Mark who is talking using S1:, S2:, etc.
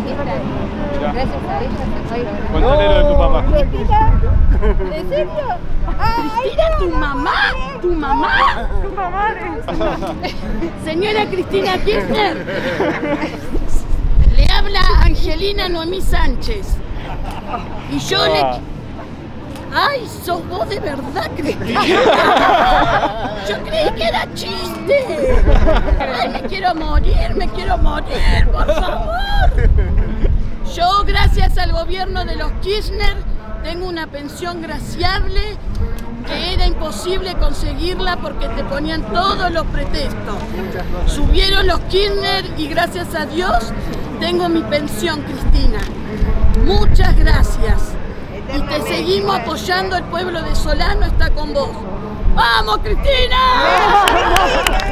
S1: Gracias a ella se fue.
S2: Contale lo de tu papá.
S1: Cristina, ¿en serio?
S3: Cristina, tu mamá. Tu mamá. Señora Cristina Kirchner. Le habla Angelina Noemí Sánchez. Y yo le... ¡Ay, sos vos de verdad, Cristina! Yo creí que era chiste. ¡Ay, me quiero morir, por favor! Yo, gracias al gobierno de los Kirchner, tengo una pensión graciable que era imposible conseguirla porque te ponían todos los pretextos. Subieron los Kirchner y gracias a Dios tengo mi pensión, Cristina. Muchas gracias. Y te seguimos apoyando, el pueblo de Solano está con vos. ¡Vamos, Cristina!